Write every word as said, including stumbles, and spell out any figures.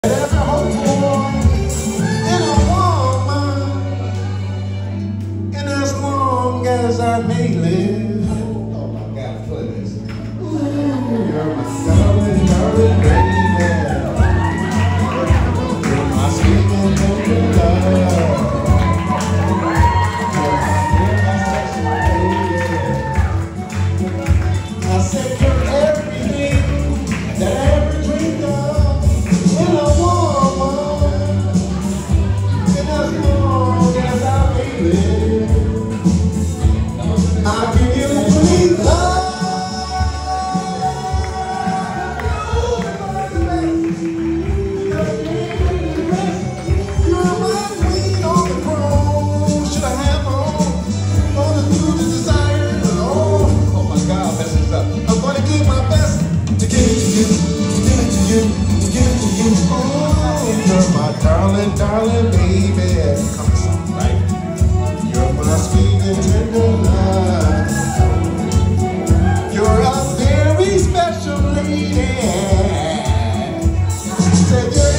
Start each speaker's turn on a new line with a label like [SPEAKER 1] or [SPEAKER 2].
[SPEAKER 1] Every hopeful in a woman, and as long as I may live. Oh my God, play this. Ooh, you're my darling, darling baby. You're my sweet and tender love. You're my dear, my special baby. I said you're everything that I ever dreamed of. In a woman, and as long as I may live, I'll give you sweet love. You're my queen on the throne. Should I have on, gonna do the desire? Oh, oh my God, mess this up. I'm gonna give my best to give it to you, to give it to you, to give it to you. Oh, you're my darling, darling baby. Come on, right? You're my sweet and tender love. You're a very special lady. Said you're